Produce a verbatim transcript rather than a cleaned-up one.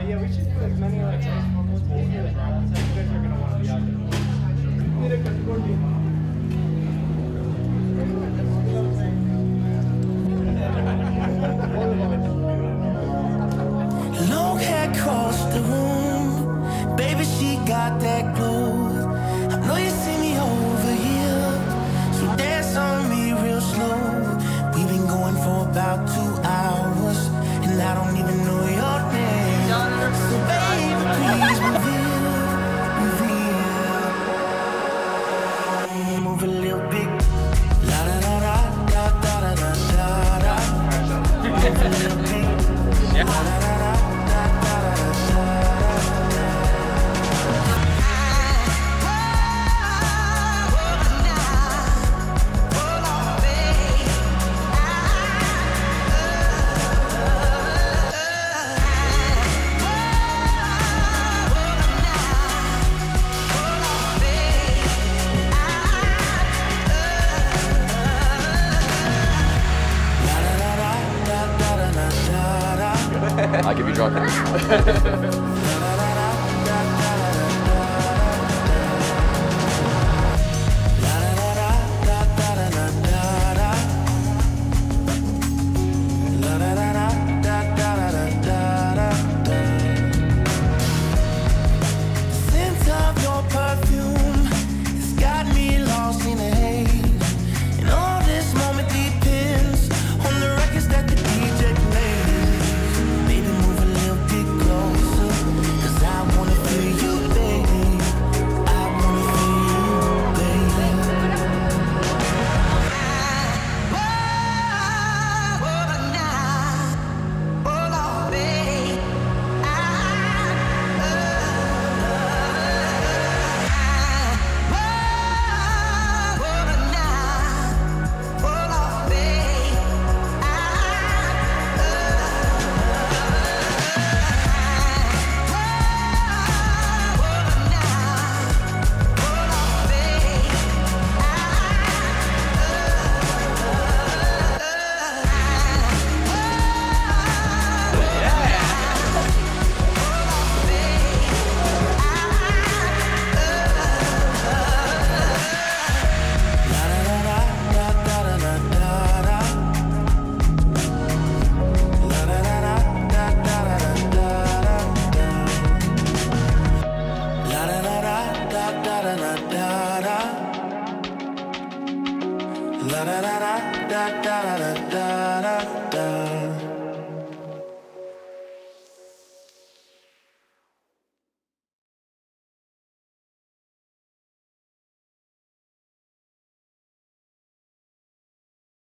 yeah, we should do as many like almost maybe like right outside. You guys are gonna want to be out there. Long hair across the room, baby, she got that glow. I know you see me over here, so dance on me real slow. We've been going for about two hours, and I don't even know your name. So baby, please reveal, reveal. Move a little bit. La da da da da da da da da. Move a little bit. La da da da. I'll give you drunk. La da da da da da da da da.